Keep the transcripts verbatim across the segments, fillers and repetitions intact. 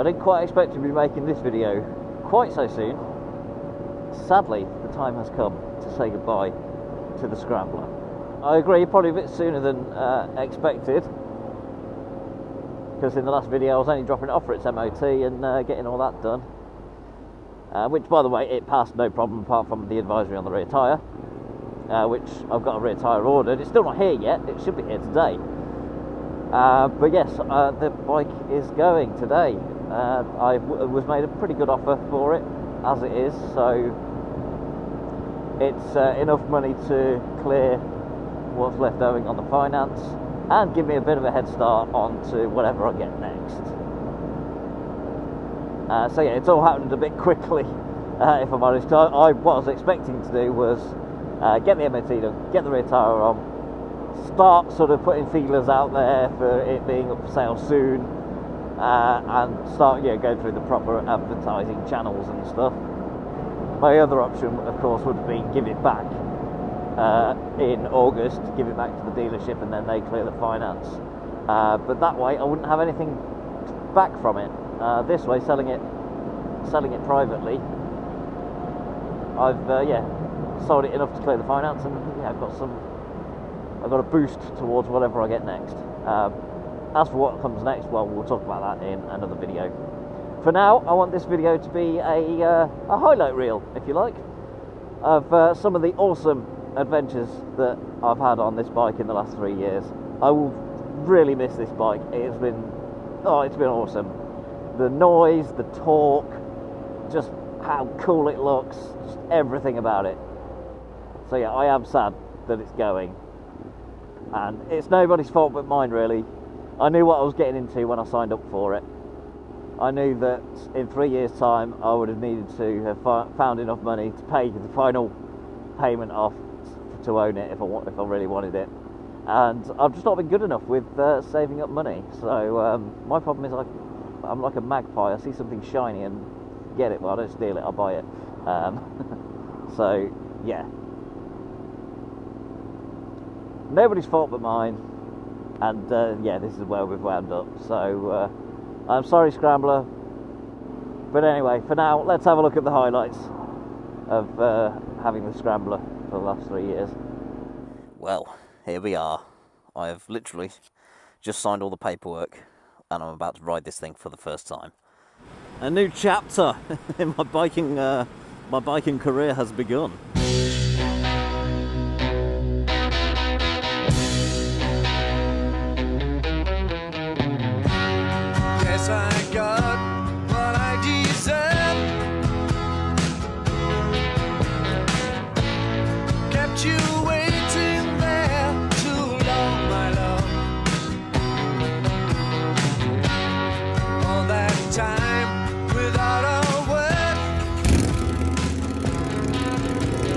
didn't quite expect to be making this video quite so soon. Sadly, the time has come to say goodbye to the Scrambler. I agree, probably a bit sooner than uh, expected, because in the last video I was only dropping it off for its M O T and uh, getting all that done. Uh, which, by the way, it passed no problem apart from the advisory on the rear tyre, uh, which I've got a rear tyre ordered. It's still not here yet, it should be here today. Uh, but yes, uh, the bike is going today. Uh, I w was made a pretty good offer for it, as it is, so it's uh, enough money to clear what's left owing on the finance and give me a bit of a head start onto whatever I get next. Uh, so yeah, it's all happened a bit quickly, uh, if I'm honest. I, I, what I was expecting to do was uh, get the M O T done, get the rear tyre on, start sort of putting feelers out there for it being up for sale soon, uh, and start, yeah, go through the proper advertising channels and stuff. My other option, of course, would have been give it back uh, in August, give it back to the dealership, and then they clear the finance. Uh, but that way, I wouldn't have anything back from it. Uh, this way, selling it, selling it privately, I've uh, yeah sold it enough to clear the finance, and yeah, I've got some, I've got a boost towards whatever I get next. Um, as for what comes next, well, we'll talk about that in another video. For now, I want this video to be a uh, a highlight reel, if you like, of uh, some of the awesome adventures that I've had on this bike in the last three years. I will really miss this bike. It's been, oh, it's been awesome. The noise, the torque, just how cool it looks, just everything about it. So yeah, I am sad that it's going, and it's nobody's fault but mine, really. I knew what I was getting into when I signed up for it. I knew that in three years' time I would have needed to have found enough money to pay the final payment off to own it if I, if I really wanted it. And I've just not been good enough with uh, saving up money. So um, my problem is I I'm like a magpie. I see something shiny and get it. Well, I don't steal it, I buy it. Um, so, yeah. Nobody's fault but mine. And, uh, yeah, this is where we've wound up. So, uh, I'm sorry, Scrambler. But anyway, for now, let's have a look at the highlights of uh, having the Scrambler for the last three years. Well, here we are. I have literally just signed all the paperwork, and I'm about to ride this thing for the first time. A new chapter in my biking, uh, my biking career has begun. Yes, I got what I deserve. Kept you waiting there too long, my love. All that time without a word.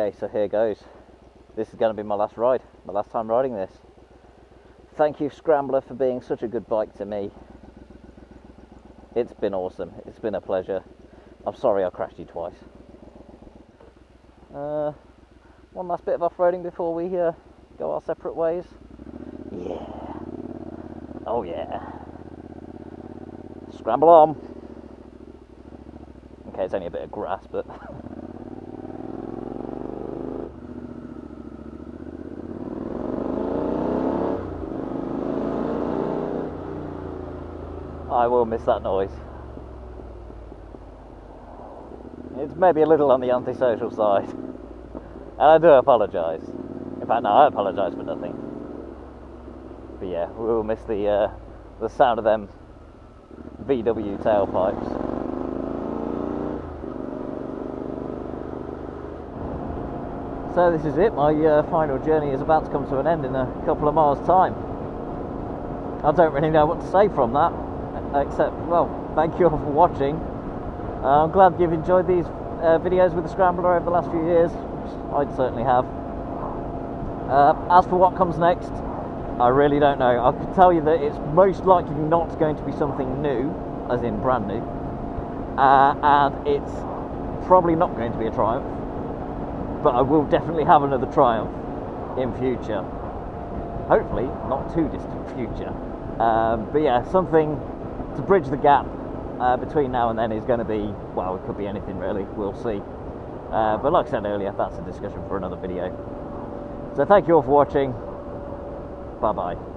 Okay, so here goes. This is going to be my last ride, my last time riding this. Thank you, Scrambler, for being such a good bike to me. It's been awesome. It's been a pleasure. I'm sorry I crashed you twice. Uh, one last bit of off-roading before we uh, go our separate ways. Yeah. Oh yeah. Scramble on. Okay, it's only a bit of grass, but... I will miss that noise. It's maybe a little on the antisocial side. And I do apologise. In fact, no, I apologise for nothing. But yeah, we will miss the uh, the sound of them V W tailpipes. So this is it. My uh, final journey is about to come to an end in a couple of miles' time. I don't really know what to say from that, except, well, thank you all for watching. Uh, I'm glad you've enjoyed these uh, videos with the Scrambler over the last few years. I certainly have. Uh, as for what comes next, I really don't know. I can tell you that it's most likely not going to be something new, as in brand new, uh, and it's probably not going to be a Triumph, but I will definitely have another Triumph in future. Hopefully, not too distant future. Um, but yeah, something to bridge the gap uh, between now and then is going to be, well, it could be anything really, we'll see. Uh, but like I said earlier, that's a discussion for another video. So thank you all for watching. Bye bye.